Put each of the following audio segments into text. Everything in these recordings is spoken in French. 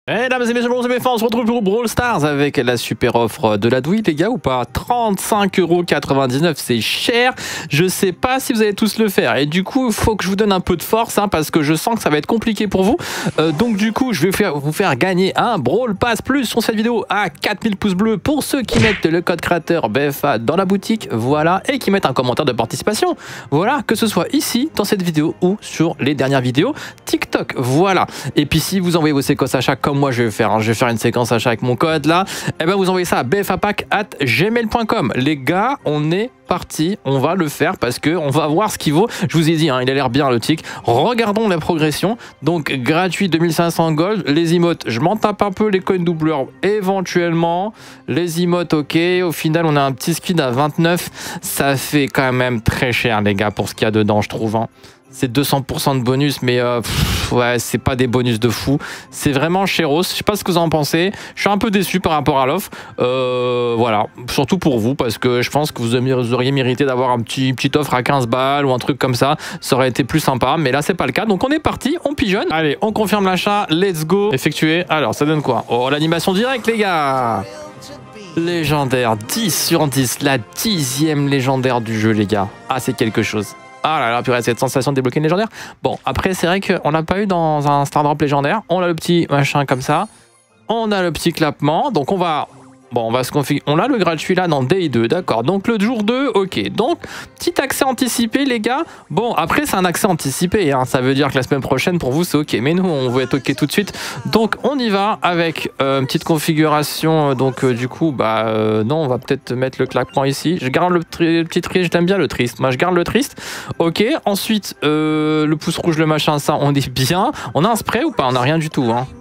Mesdames et messieurs, bonjour, on se retrouve pour Brawl Stars avec la super offre de la douille, les gars, ou pas? 35,99 €, c'est cher. Je sais pas si vous allez tous le faire. Et du coup, il faut que je vous donne un peu de force, hein, parce que je sens que ça va être compliqué pour vous. Donc du coup, je vais vous faire gagner un Brawl Pass Plus sur cette vidéo à 4000 pouces bleus pour ceux qui mettent le code créateur BFA dans la boutique, voilà, et qui mettent un commentaire de participation. Voilà, que ce soit ici, dans cette vidéo, ou sur les dernières vidéos TikTok, voilà. Et puis si vous envoyez vos séquences achats comme moi je vais faire, hein, je vais faire une séquence achat avec mon code là, et ben vous envoyez ça à bfapack@gmail.com. Les gars, on est parti, on va le faire parce que on va voir ce qu'il vaut. Je vous ai dit, hein, il a l'air bien le tic. Regardons la progression. Donc gratuit 2500 gold, les emotes, je m'en tape un peu, les coins doubleurs éventuellement, les emotes ok, au final on a un petit skin à 29, ça fait quand même très cher les gars pour ce qu'il y a dedans je trouve, hein. C'est 200% de bonus, mais ouais, c'est pas des bonus de fou. C'est vraiment chéros. Je sais pas ce que vous en pensez. Je suis un peu déçu par rapport à l'offre. Voilà, surtout pour vous, parce que je pense que vous auriez mérité d'avoir un petite offre à 15 balles ou un truc comme ça. Ça aurait été plus sympa, mais là, c'est pas le cas. Donc, on est parti, on pigeonne. Allez, on confirme l'achat. Let's go. Effectué. Alors, ça donne quoi? Oh, l'animation directe, les gars. Légendaire, 10 sur 10. La 10e légendaire du jeu, les gars. Ah, c'est quelque chose. Ah là là, purée, cette sensation de débloquer une légendaire. Bon, après, c'est vrai qu'on n'a pas eu dans un Star Drop légendaire. On a le petit machin comme ça. On a le petit clapement. Donc, on va se configurer. On a le gratuit là dans Day 2, d'accord. Donc, le jour 2, ok. Donc, petit accès anticipé, les gars. Bon, après, c'est un accès anticipé, hein. Ça veut dire que la semaine prochaine, pour vous, c'est ok. Mais nous, on veut être ok tout de suite. Donc, on y va avec une petite configuration. Donc, du coup, non, on va peut-être mettre le clapement ici. Je garde le petit triste. J'aime bien le triste. Moi, je garde le triste. Ok. Ensuite, le pouce rouge, le machin, ça, on est bien. On a un spray ou pas? On n'a rien du tout, hein.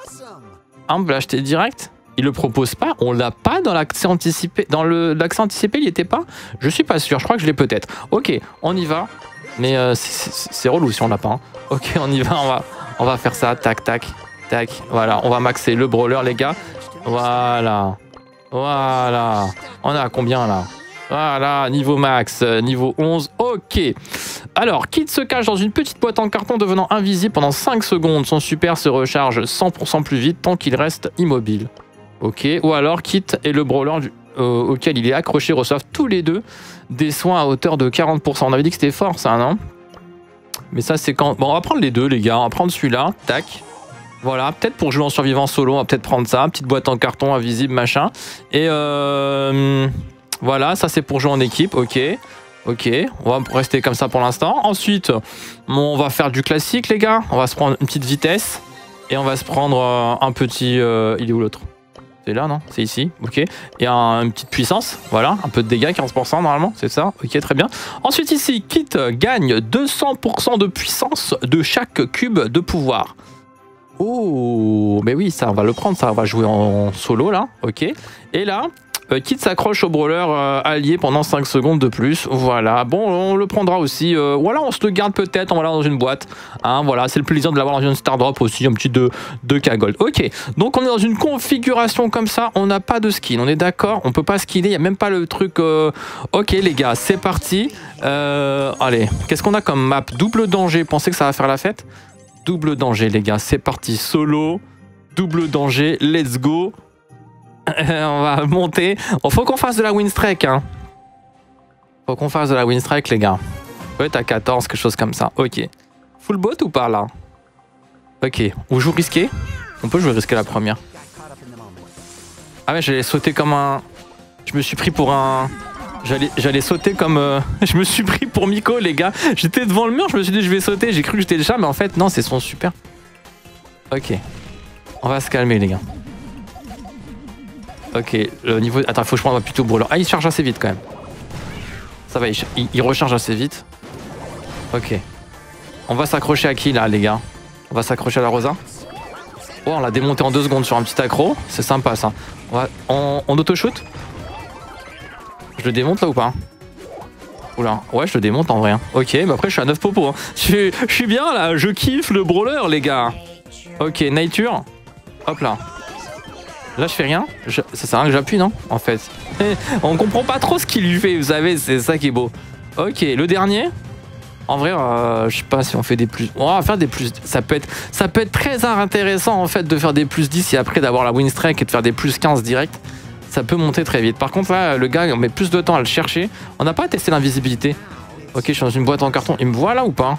On peut l'acheter direct. Il le propose pas, on l'a pas dans l'accès anticipé. Dans l'accès anticipé, il y était pas. Je suis pas sûr, je crois que je l'ai peut-être. Ok, on y va. Mais c'est relou si on l'a pas, hein. Ok, on y va, on va faire ça. Tac, tac, tac. Voilà, on va maxer le brawler, les gars. Voilà. Voilà. On a combien là? Voilà, niveau max, niveau 11. Ok. Alors, Kit se cache dans une petite boîte en carton devenant invisible pendant 5 secondes. Son super se recharge 100% plus vite tant qu'il reste immobile. Ok, ou alors Kit et le brawler auquel il est accroché reçoivent tous les deux des soins à hauteur de 40%. On avait dit que c'était fort ça, non? Mais ça c'est quand... Bon, on va prendre les deux les gars, on va prendre celui-là, tac. Voilà, peut-être pour jouer en survivant solo, on va peut-être prendre ça. Petite boîte en carton invisible, machin. Et voilà, ça c'est pour jouer en équipe, ok. Ok, on va rester comme ça pour l'instant. Ensuite, on va faire du classique les gars. On va se prendre une petite vitesse. Et on va se prendre un petit... il est où l'autre? C'est là, non? C'est ici, ok. Et une petite puissance, voilà, un peu de dégâts, 15% normalement, c'est ça, ok, très bien. Ensuite ici, Kit gagne 200% de puissance de chaque cube de pouvoir. Oh, mais oui, ça, on va le prendre, ça, on va jouer en solo, là, ok. Et là, Kit s'accroche au brawler allié pendant 5 secondes de plus. Voilà, bon, on le prendra aussi. Voilà, on se le garde peut-être, on va l'avoir dans une boîte. Hein, voilà, c'est le plaisir de l'avoir dans une Star Drop aussi, un petit 2K Gold. Ok, donc on est dans une configuration comme ça, on n'a pas de skin, on est d'accord? On peut pas skiner, il n'y a même pas le truc... Ok les gars, c'est parti. Allez, qu'est-ce qu'on a comme map? Double danger, pensez que ça va faire la fête? Double danger les gars, c'est parti. Solo, double danger, let's go. On va monter. Faut qu'on fasse de la win streak, hein. Faut qu'on fasse de la win streak, les gars. Faut être à 14, quelque chose comme ça. Ok. Full bot ou pas, là? Ok. On joue risqué? On peut jouer risqué la première. Ah ouais, j'allais sauter comme un... Je me suis pris pour un... J'allais sauter comme... Je me suis pris pour Miko, les gars. J'étais devant le mur, je me suis dit je vais sauter. J'ai cru que j'étais le chat, mais en fait, non, c'est son super. Ok. On va se calmer, les gars. Ok, le niveau... Attends, faut que je prenne plutôt brawler. Ah, il charge assez vite quand même. Ça va, il recharge assez vite. Ok. On va s'accrocher à qui là, les gars? On va s'accrocher à la Rosa. Oh, on l'a démonté en 2 secondes sur un petit accro. C'est sympa ça. On auto-shoot? Je le démonte là ou pas? Oula, ouais, je le démonte en vrai. Hein. Ok, mais après je suis à 9 popos. Hein. Je suis bien là, je kiffe le brawler, les gars. Ok, nature. Hop là. Là, je fais rien. Ça sert à rien que j'appuie, non? En fait. On comprend pas trop ce qu'il lui fait, vous savez, c'est ça qui est beau. Ok, le dernier. En vrai, je sais pas si on fait des plus... On va faire des plus... Ça peut être très intéressant en fait de faire des plus 10 et après d'avoir la win streak et de faire des plus 15 direct. Ça peut monter très vite. Par contre là, le gars, on met plus de temps à le chercher. On n'a pas testé l'invisibilité. Ok, je suis dans une boîte en carton. Il me voit là ou pas?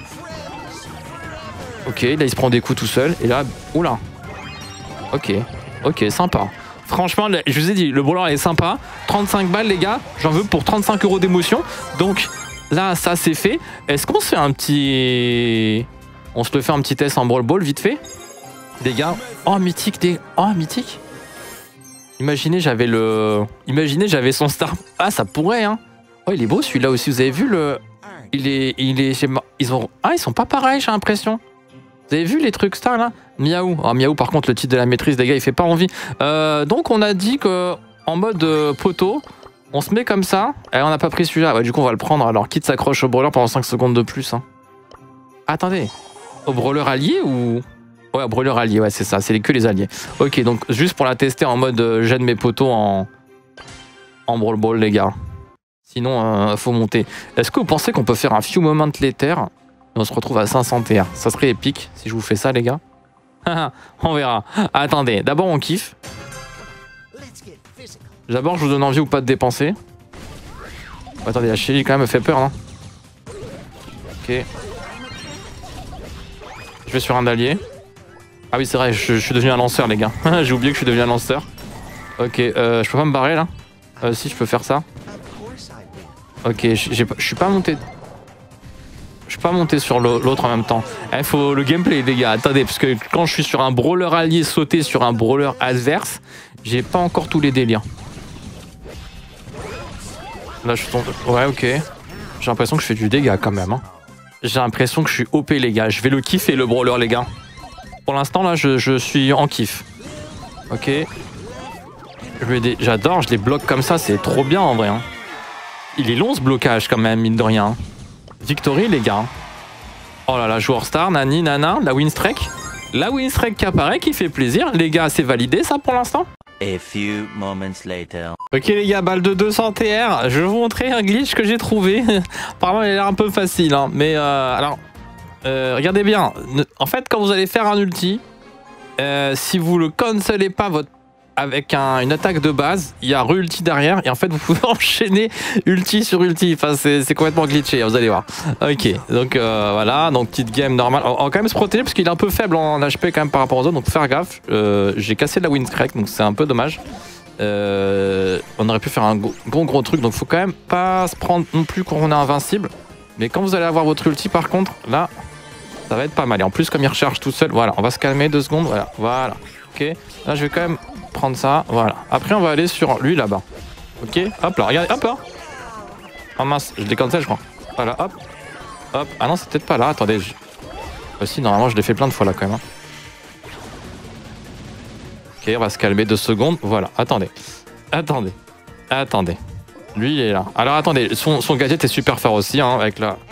Ok, là il se prend des coups tout seul. Et là, oula. Ok, ok, sympa. Franchement, je vous ai dit, le brawler est sympa. 35 balles les gars, j'en veux pour 35 € d'émotion. Donc là, ça c'est fait. Est-ce qu'on se fait un petit... On se le fait un petit test en Brawl Ball vite fait? Des gars, oh mythique, oh mythique. Imaginez j'avais son star. Ah ça pourrait hein. Oh il est beau celui-là aussi, vous avez vu le... Ils sont pas pareils j'ai l'impression. Vous avez vu les trucs stars là? Miaou. Oh Miaou par contre le titre de la maîtrise des gars il fait pas envie. Donc on a dit que en mode poteau, on se met comme ça. Et on n'a pas pris celui-là. Ouais, du coup on va le prendre. Alors quitte s'accroche au brawler pendant 5 secondes de plus. Hein. Attendez. Au brawler allié ou... Ouais, brawler allié, ouais c'est ça, c'est que les alliés. Ok, donc juste pour la tester en mode j'aide mes potos en Brawl Ball les gars. Sinon, faut monter. Est-ce que vous pensez qu'on peut faire un few moments later et on se retrouve à 500 TR? Ça serait épique si je vous fais ça les gars. On verra. Attendez, d'abord on kiffe. D'abord je vous donne envie ou pas de dépenser. Attendez, la Shelly quand même me fait peur non? Ok. Je vais sur un allié. Ah oui c'est vrai, je suis devenu un lanceur les gars. J'ai oublié que je suis devenu un lanceur. Ok, je peux pas me barrer là? Si je peux faire ça. Ok, je suis pas monté. Je suis pas monté sur l'autre en même temps. Il faut le gameplay les gars. Attendez, parce que quand je suis sur un brawler allié sauter sur un brawler adverse, j'ai pas encore tous les délires. Là je tombe. Ouais ok. J'ai l'impression que je fais du dégât quand même. Hein. J'ai l'impression que je suis OP les gars. Je vais le kiffer le brawler les gars. Pour l'instant là je suis en kiff. Ok. J'adore, je les bloque comme ça, c'est trop bien en vrai. Hein. Il est long ce blocage quand même, mine de rien. Victory les gars. Oh là là, joueur star, nani, nana, la win streak. La win streak qui apparaît, qui fait plaisir. Les gars, c'est validé ça pour l'instant? A few moments later. Ok les gars, balle de 200 TR. Je vais vous montrer un glitch que j'ai trouvé. Apparemment il a l'air un peu facile. Hein. Mais alors, regardez bien. En fait, quand vous allez faire un ulti, si vous le cancelez pas avec une attaque de base, il y a re-ulti derrière et en fait vous pouvez enchaîner ulti sur ulti. Enfin c'est complètement glitché, vous allez voir. Ok, donc voilà, donc petite game normale. On va quand même se protéger parce qu'il est un peu faible en HP quand même par rapport aux autres, donc faut faire gaffe. J'ai cassé de la win streak donc c'est un peu dommage. On aurait pu faire un gros truc, donc faut quand même pas se prendre non plus quand on est invincible. Mais quand vous allez avoir votre ulti par contre, là ça va être pas mal. Et en plus comme il recharge tout seul, voilà, on va se calmer 2 secondes, voilà. Ok, là je vais quand même prendre ça, voilà. Après on va aller sur lui là-bas. Ok, hop là, regardez, hop là. Oh mince, je l'ai cancel je crois. Voilà, hop, hop. Ah non c'est peut-être pas là, attendez. Si normalement je l'ai fait plein de fois là quand même. Hein. Ok, on va se calmer 2 secondes, voilà, attendez. Attendez. Lui il est là. Alors attendez, son gadget est super fort aussi, hein, avec la...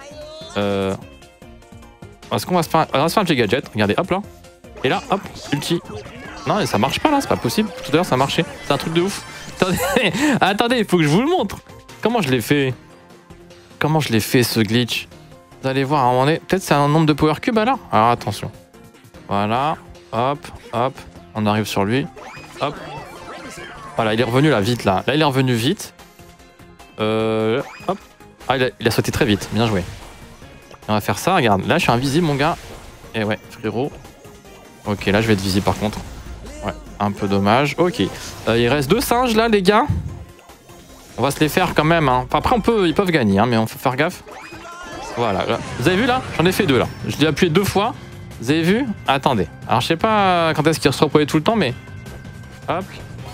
Est-ce qu'on va se faire un petit gadget, regardez, hop là. Et là, hop, ulti. Non, ça marche pas là, c'est pas possible. Tout à l'heure ça marchait. C'est un truc de ouf. Attendez, il faut que je vous le montre. Comment je l'ai fait? Comment je l'ai fait ce glitch? Vous allez voir, à un moment donné, peut-être c'est un nombre de power cube alors? Alors attention. Voilà, hop. On arrive sur lui. Hop. Voilà, il est revenu là, vite là. Là, il est revenu vite. Hop. Ah, il a sauté très vite. Bien joué. Et on va faire ça, regarde. Là, je suis invisible, mon gars. Et ouais, frérot. Ok, là, je vais être visible par contre. Ouais, un peu dommage. Ok. Il reste 2 singes là, les gars. On va se les faire quand même. Hein. Enfin, après, ils peuvent gagner, hein, mais on faut faire gaffe. Voilà. Là. Vous avez vu là? J'en ai fait 2 là. Je l'ai appuyé 2 fois. Vous avez vu? Attendez. Alors, je sais pas quand est-ce qu'il se reploie tout le temps, mais. Hop.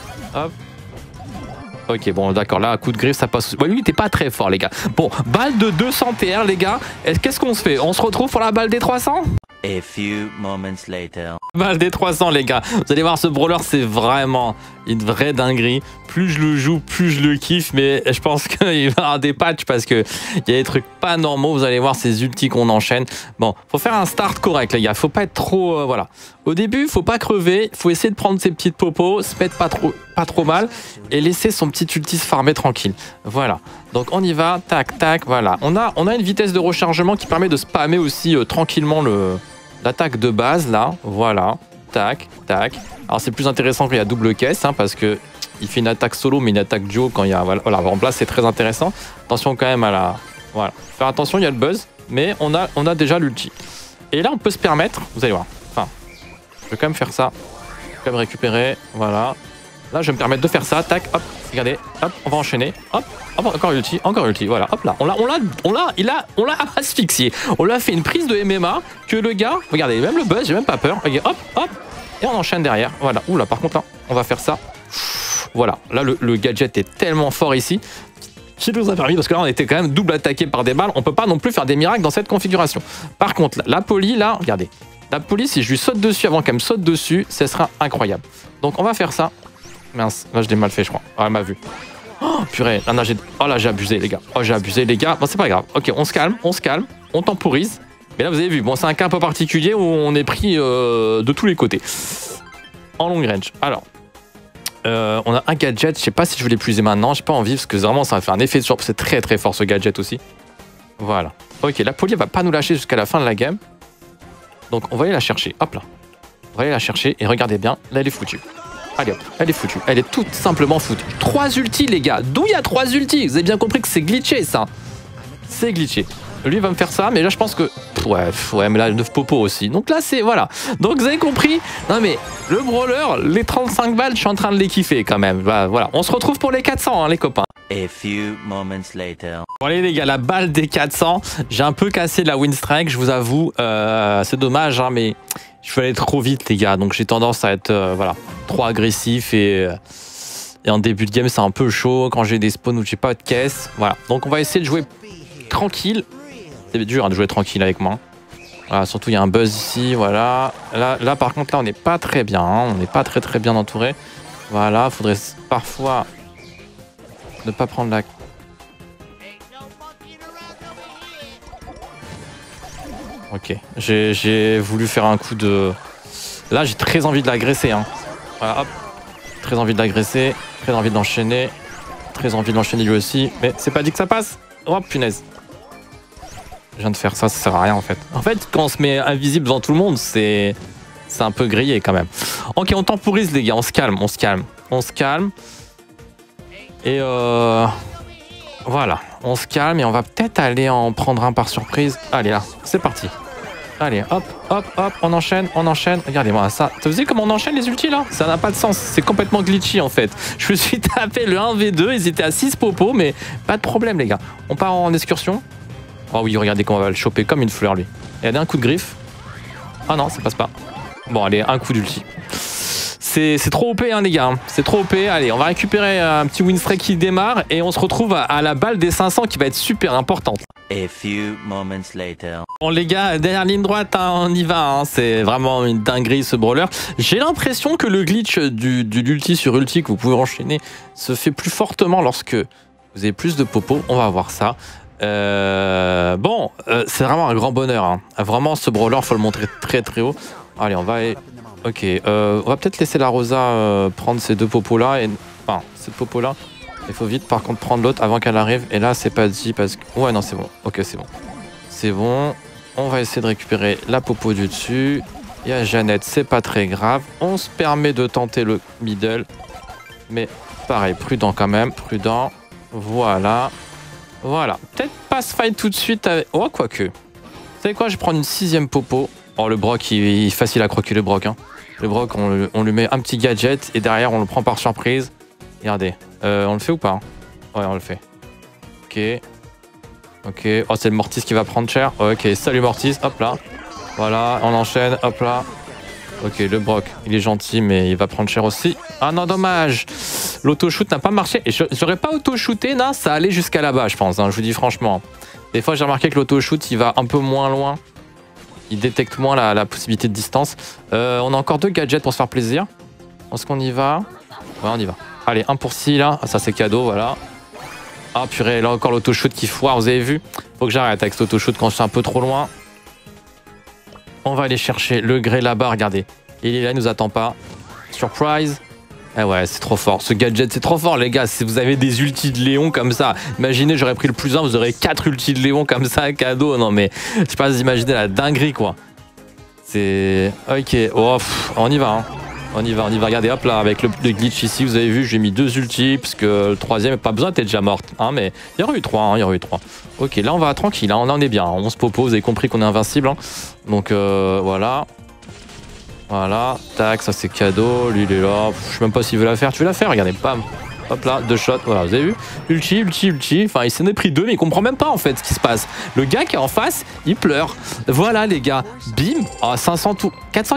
Ok, bon, d'accord. Là, à coup de griffe, ça passe. Bon, lui, il était pas très fort, les gars. Bon, balle de 200 TR, les gars. Qu'est-ce qu'on se fait? On se retrouve pour la balle des 300? A few moments later. Balle des 300 les gars. Vous allez voir ce brawler c'est vraiment une vraie dinguerie. Plus je le joue, plus je le kiffe. Mais je pense qu'il va y avoir des patchs parce qu'il y a des trucs pas normaux. Vous allez voir ces ultis qu'on enchaîne. Bon, faut faire un start correct les gars. Faut pas être trop... voilà. Au début, faut pas crever, faut essayer de prendre ses petites popos, se mettre pas trop mal et laisser son petit ulti se farmer tranquille. Voilà. Donc on y va, tac, tac, voilà. On a une vitesse de rechargement qui permet de spammer aussi tranquillement l'attaque de base là. Voilà. Tac, tac. Alors c'est plus intéressant quand il y a double caisse hein, parce que il fait une attaque solo mais une attaque duo quand il y a voilà en place c'est très intéressant. Attention quand même à la voilà. Faire attention, il y a le buzz mais on a déjà l'ulti. Et là on peut se permettre, vous allez voir. Enfin, je vais quand même faire ça. Je vais quand même récupérer, voilà. Là je vais me permettre de faire ça, tac, hop, regardez, hop, on va enchaîner. Hop, hop, encore ulti, voilà, hop là. On l'a asphyxié. On lui a fait une prise de MMA que le gars, regardez, même le buzz, j'ai même pas peur. Regardez, hop, hop. Et on enchaîne derrière. Voilà. Oula, par contre, là, on va faire ça. Voilà. Là, le gadget est tellement fort ici. Qui nous a permis, parce que là, on était quand même double attaqué par des balles. On peut pas non plus faire des miracles dans cette configuration. Par contre, la poly, là, regardez. La poly, si je lui saute dessus avant qu'elle me saute dessus, ce sera incroyable. Donc, on va faire ça. Mince, là, je l'ai mal fait, je crois. Ah, elle m'a vu. Oh, purée. Là, j'ai abusé, les gars. Oh, j'ai abusé, les gars. Bon, c'est pas grave. Ok, on se calme. On temporise. Mais là, vous avez vu, bon, c'est un cas un peu particulier où on est pris de tous les côtés. En long range. Alors, on a un gadget. Je sais pas si je vais l'épuiser maintenant. J'ai pas envie parce que vraiment, ça va faire un effet de surprise. C'est très très fort ce gadget aussi. Voilà. Ok, la poly va pas nous lâcher jusqu'à la fin de la game. Donc, on va aller la chercher. Hop là. On va aller la chercher et regardez bien. Là, elle est foutue. Allez hop, elle est foutue. Elle est tout simplement foutue. 3 ultis, les gars. D'où il y a 3 ultis? Vous avez bien compris que c'est glitché, ça. C'est glitché. Lui va me faire ça, mais là je pense que... Ouais, mais là 9 popos aussi. Donc là c'est... Voilà. Donc vous avez compris. Non mais le brawler, les 35 balles, je suis en train de les kiffer quand même. Voilà. On se retrouve pour les 400, hein, les copains. A few moments later. Bon allez les gars, la balle des 400. J'ai un peu cassé la win strike, je vous avoue. C'est dommage, hein, mais je suis allé trop vite les gars. Donc j'ai tendance à être voilà, trop agressif et en début de game c'est un peu chaud. Quand j'ai des spawns où j'ai pas de caisse. Voilà. Donc on va essayer de jouer tranquille. C'est dur hein, de jouer tranquille avec moi. Voilà, surtout il y a un buzz ici, voilà. Là par contre là on n'est pas très bien, hein. On n'est pas très bien entouré. Voilà, faudrait parfois ne pas prendre la... Ok, j'ai voulu faire un coup de... Là j'ai très envie de l'agresser, hein. Voilà, hop. Très envie de l'agresser, très envie de l'enchaîner. Très envie de l'enchaîner lui aussi, mais c'est pas dit que ça passe. Oh punaise. Je viens de faire ça, ça sert à rien en fait. En fait, quand on se met invisible devant tout le monde, c'est un peu grillé quand même. Ok, on temporise les gars, on se calme. Et voilà, on se calme et on va peut-être aller en prendre un par surprise. Allez là, c'est parti. Allez, hop, on enchaîne. Regardez-moi ça. Vous savez comment on enchaîne les ultis là? Ça n'a pas de sens, c'est complètement glitchy en fait. Je me suis tapé le 1v2, ils étaient à 6 popos, mais pas de problème les gars. On part en excursion. Oh oui, regardez comment on va le choper comme une fleur lui. Et allez, un coup de griffe. Ah non, ça passe pas. Bon, allez, un coup d'ulti. C'est trop OP, hein, les gars. C'est trop OP. Allez, on va récupérer un petit win streak qui démarre et on se retrouve à la balle des 500 qui va être super importante. A few moments later. Bon, les gars, dernière ligne droite, hein, on y va. Hein. C'est vraiment une dinguerie ce brawler. J'ai l'impression que le glitch du ulti sur ulti que vous pouvez enchaîner se fait plus fortement lorsque vous avez plus de popos. On va voir ça. Bon, c'est vraiment un grand bonheur. Hein. Vraiment, ce brawler, faut le montrer très haut. Allez, on va aller... Ok, on va peut-être laisser la Rosa prendre ces deux popos là. Enfin, cette popo là. Il faut vite par contre prendre l'autre avant qu'elle arrive. Et là, c'est pas dit parce que... Ouais, non, c'est bon. Ok, c'est bon. C'est bon. On va essayer de récupérer la popo du dessus. Il y a Jeannette, c'est pas très grave. On se permet de tenter le middle. Mais pareil, prudent quand même. Prudent. Voilà. Voilà. Peut-être pas se fight tout de suite avec... Oh, quoique. Vous savez quoi? Je vais prendre une 6ème popo. Oh, le Brock, il est facile à croquer, le Brock. Hein. Le Brock, on lui met un petit gadget et derrière, on le prend par surprise. Regardez. On le fait ou pas? Ouais, on le fait. Ok. Ok. Oh, c'est le Mortis qui va prendre cher. Ok, salut Mortis. Hop là. Voilà, on enchaîne. Hop là. Ok, le Brock, il est gentil, mais il va prendre cher aussi. Ah non, dommage. L'auto-shoot n'a pas marché. Et j'aurais pas auto-shooté, là, ça allait jusqu'à là-bas, je pense. Hein, je vous dis franchement. Des fois, j'ai remarqué que l'auto-shoot, il va un peu moins loin. Il détecte moins la possibilité de distance. On a encore 2 gadgets pour se faire plaisir. Est-ce qu'on y va? Ouais, on y va. Allez, 1 pour 6 là. Ah, ça, c'est cadeau, voilà. Ah, purée, là encore l'auto-shoot qui foire, vous avez vu? Faut que j'arrête avec cet auto-shoot quand je suis un peu trop loin. On va aller chercher le gré là-bas, regardez. Il est là, il nous attend pas. Surprise. Eh ouais, c'est trop fort. Ce gadget, c'est trop fort, les gars. Si vous avez des ultis de Léon comme ça, imaginez, j'aurais pris le +1, vous aurez 4 ultis de Léon comme ça, cadeau. Non, mais je sais pas, vous imaginez la dinguerie, quoi. C'est... Ok, oh, on y va, hein. On y va. Regardez, hop là, avec le glitch ici, vous avez vu, j'ai mis 2 ultis, parce que le 3ème, pas besoin, t'es déjà morte. Hein, mais il y aurait eu 3, hein, il y aurait eu 3. Ok, là, on va tranquille, hein, on en est bien. On se popo, vous avez compris qu'on est invincible. Hein. Donc, voilà. Voilà, tac, ça c'est cadeau, lui il est là, je sais même pas s'il veut la faire, tu veux la faire, regardez, bam, hop là, 2 shots, voilà, vous avez vu, ulti, enfin il s'en est pris 2 mais il comprend même pas en fait ce qui se passe, le gars qui est en face, il pleure, voilà les gars, bim, oh, 500 tout,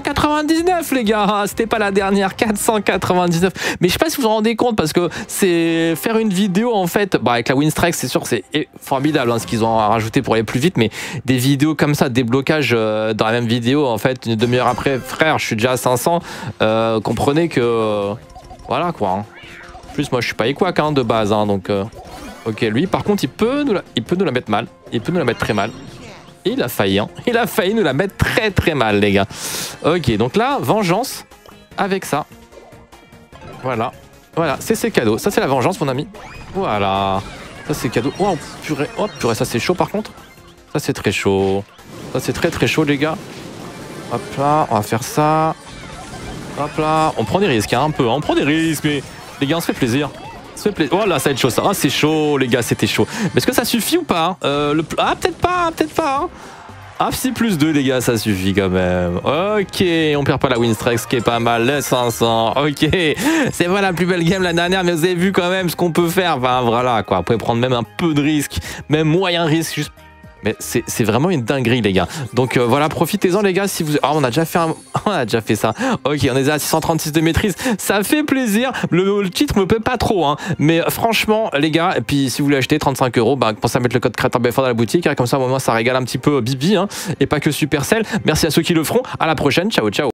499 les gars, ah, c'était pas la dernière, 499, mais je sais pas si vous vous rendez compte parce que c'est faire une vidéo en fait, bah, avec la Winstrike c'est sûr c'est formidable hein, ce qu'ils ont rajouté pour aller plus vite, mais des vidéos comme ça, des blocages dans la même vidéo en fait, une demi-heure après, frère, je suis déjà à 500, comprenez que, voilà quoi. Hein. En plus moi je suis pas équac hein, de base, hein, donc ok lui par contre il peut nous la mettre mal, il peut nous la mettre très mal. Et il a failli, hein. Il a failli nous la mettre très très mal, les gars. Ok, donc là, vengeance avec ça. Voilà. Voilà, c'est ses cadeaux. Ça, c'est la vengeance, mon ami. Voilà. Ça, c'est cadeau. Oh, purée. Oh, purée, ça, c'est chaud, par contre. Ça, c'est très chaud. Ça, c'est très très chaud, les gars. Hop là, on va faire ça. Hop là. On prend des risques, hein, un peu. On prend des risques, mais les gars, on se fait plaisir. Oh là, ça va être chaud ça. Ah, c'est chaud, les gars, c'était chaud. Mais est-ce que ça suffit ou pas hein Ah, peut-être pas, peut-être pas. Hein. Ah, si plus 2, les gars, ça suffit quand même. Ok, on perd pas la Winstrike, ce qui est pas mal. Les 500. Ok, c'est pas la plus belle game la dernière, mais vous avez vu quand même ce qu'on peut faire. Enfin, voilà, quoi. Vous pouvez prendre même un peu de risque, même moyen risque, juste. Mais c'est vraiment une dinguerie, les gars. Donc voilà, profitez-en, les gars. Si vous... Ah, on a déjà fait on a déjà fait ça. Ok, on est à 636 de maîtrise. Ça fait plaisir. Le titre me plaît pas trop, hein. Mais franchement, les gars, et puis si vous voulez acheter 35 €, bah, pensez à mettre le code créateur BFR dans la boutique. Hein, comme ça, au moins, ça régale un petit peu Bibi, hein, et pas que Supercell. Merci à ceux qui le feront. À la prochaine. Ciao, ciao.